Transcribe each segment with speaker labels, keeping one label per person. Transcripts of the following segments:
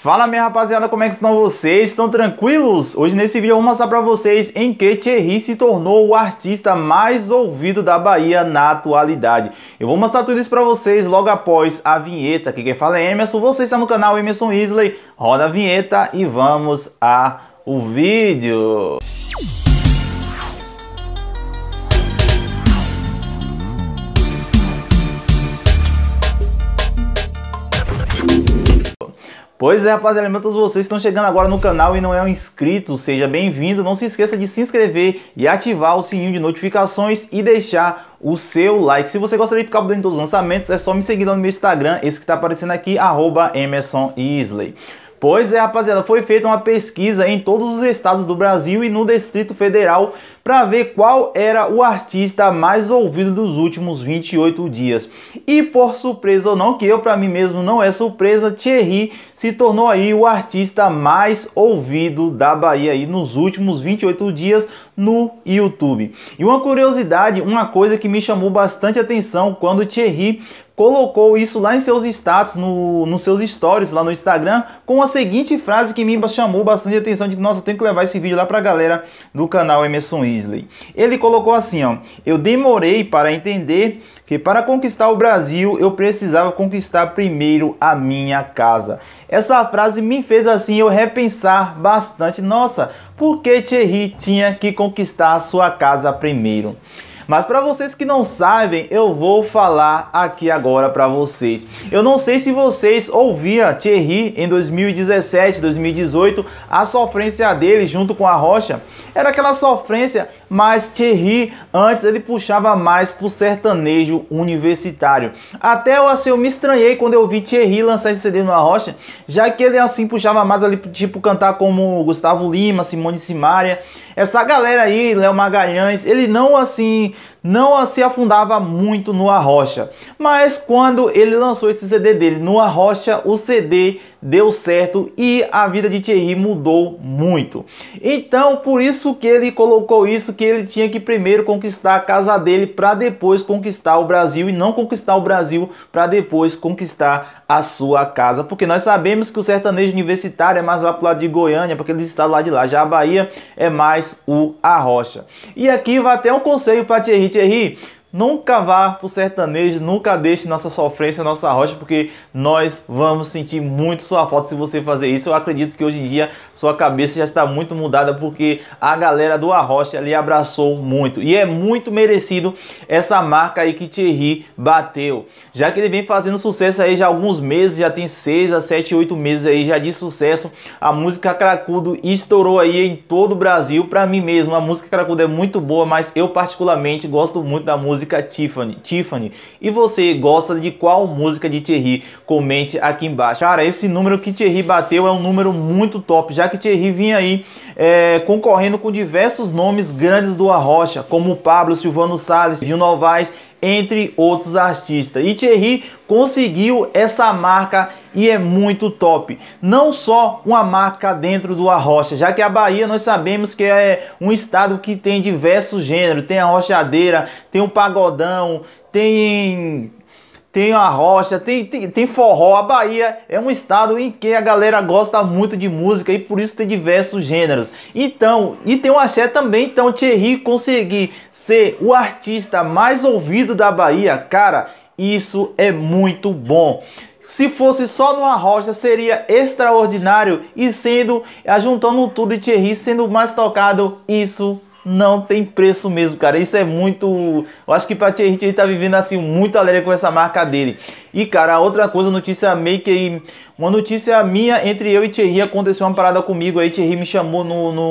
Speaker 1: Fala minha rapaziada, como é que estão vocês? Estão tranquilos? Hoje nesse vídeo eu vou mostrar pra vocês em que Thierry se tornou o artista mais ouvido da Bahia na atualidade. Eu vou mostrar tudo isso pra vocês logo após a vinheta. Aqui quem fala é Emerson, você está no canal Emerson Isley. Roda a vinheta e vamos ao vídeo. Pois é, rapaziada, todos vocês estão chegando agora no canal e não é um inscrito, seja bem-vindo. Não se esqueça de se inscrever e ativar o sininho de notificações e deixar o seu like. Se você gostaria de ficar por dentro dos lançamentos, é só me seguir lá no meu Instagram, esse que está aparecendo aqui, @EmersonIsley. Pois é, rapaziada, foi feita uma pesquisa em todos os estados do Brasil e no Distrito Federal para ver qual era o artista mais ouvido dos últimos 28 dias. E por surpresa ou não, que eu para mim mesmo não é surpresa, Thierry se tornou aí o artista mais ouvido da Bahia aí nos últimos 28 dias no YouTube. E uma curiosidade, uma coisa que me chamou bastante atenção quando Thierry colocou isso lá em seus status, nos seus stories lá no Instagram, com a seguinte frase que me chamou bastante atenção, de que nossa, eu tenho que levar esse vídeo lá pra galera do canal Emerson Isley. Ele colocou assim, ó: eu demorei para entender que para conquistar o Brasil eu precisava conquistar primeiro a minha casa. Essa frase me fez assim eu repensar bastante. Nossa, por que Thierry tinha que conquistar a sua casa primeiro? Mas para vocês que não sabem, eu vou falar aqui agora para vocês. Eu não sei se vocês ouviam Thierry em 2017, 2018, a sofrência dele junto com a Rocha. Era aquela sofrência, mas Thierry antes ele puxava mais pro sertanejo universitário. Até eu me estranhei quando eu vi Thierry lançar esse CD no Arrocha, já que ele assim puxava mais ali, tipo cantar como Gustavo Lima, Simone Simaria. Essa galera aí, Léo Magalhães, ele não se afundava muito no Arrocha. Mas quando ele lançou esse CD dele no Arrocha, o CD deu certo e a vida de Thierry mudou muito. Então, por isso que ele colocou isso, que ele tinha que primeiro conquistar a casa dele para depois conquistar o Brasil, e não conquistar o Brasil para depois conquistar a sua casa. Porque nós sabemos que o sertanejo universitário é mais lá pro lado de Goiânia, para aqueles estados lá de lá. Já a Bahia é mais o Arrocha. E aqui vai até um conselho para Thierry. Thierry, nunca vá pro sertanejo, nunca deixe nossa sofrência, nossa rocha, porque nós vamos sentir muito sua falta se você fazer isso. Eu acredito que hoje em dia sua cabeça já está muito mudada, porque a galera do Arrocha lhe abraçou muito. E é muito merecido essa marca aí que Thierry bateu, já que ele vem fazendo sucesso aí já há alguns meses, já tem 6 a 7, 8 meses aí já de sucesso. A música Cracudo estourou aí em todo o Brasil. Para mim mesmo, a música Cracudo é muito boa, mas eu particularmente gosto muito da música Tiffany. E você gosta de qual música de Thierry? Comente aqui embaixo. Cara, esse número que Thierry bateu é um número muito top, já que Thierry vinha aí concorrendo com diversos nomes grandes do Arrocha, como Pablo, Silvano Salles, Gil Novaes, entre outros artistas. E Thierry conseguiu essa marca e é muito top. Não só uma marca dentro do Arrocha, já que a Bahia nós sabemos que é um estado que tem diversos gêneros. Tem a rochadeira, tem o pagodão, tem a rocha, tem forró. A Bahia é um estado em que a galera gosta muito de música e por isso tem diversos gêneros. Então, e tem o axé também. Então, Thierry conseguir ser o artista mais ouvido da Bahia, cara, isso é muito bom. Se fosse só no Arrocha seria extraordinário, e juntando tudo e Thierry sendo mais tocado, isso não tem preço mesmo, cara. Isso é muito... Eu acho que pra Thierry tá vivendo assim muito alegre com essa marca dele. E cara, outra coisa, notícia uma notícia minha, entre eu e Thierry aconteceu uma parada comigo aí. Thierry me chamou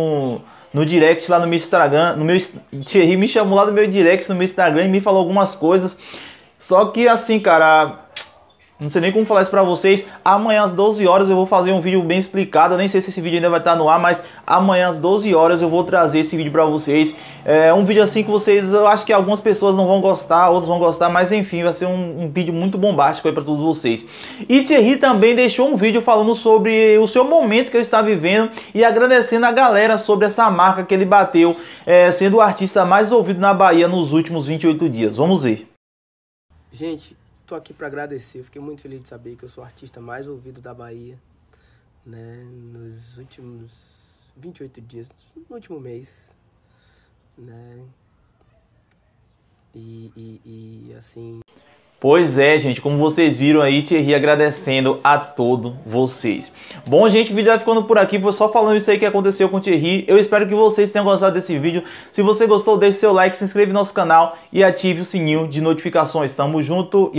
Speaker 1: no direct lá no meu Instagram, Thierry me chamou lá no meu direct no meu Instagram e me falou algumas coisas. Só que assim, cara, não sei nem como falar isso pra vocês. Amanhã às 12 horas eu vou fazer um vídeo bem explicado. Eu nem sei se esse vídeo ainda vai estar no ar, mas amanhã às 12 horas eu vou trazer esse vídeo pra vocês. É um vídeo assim que vocês, eu acho que algumas pessoas não vão gostar, outros vão gostar, mas enfim, vai ser um vídeo muito bombástico aí pra todos vocês. E Thierry também deixou um vídeo falando sobre o seu momento que ele está vivendo e agradecendo a galera sobre essa marca que ele bateu, sendo o artista mais ouvido na Bahia nos últimos 28 dias. Vamos ver.
Speaker 2: Gente, tô aqui para agradecer. Eu fiquei muito feliz de saber que eu sou o artista mais ouvido da Bahia. né, nos últimos 28 dias, no último mês, né, e assim...
Speaker 1: Pois é, gente, como vocês viram aí, Thierry agradecendo a todos vocês. Bom, gente, o vídeo vai ficando por aqui, foi só falando isso aí que aconteceu com o Thierry. Eu espero que vocês tenham gostado desse vídeo. Se você gostou, deixe seu like, se inscreva no nosso canal e ative o sininho de notificações. Tamo junto!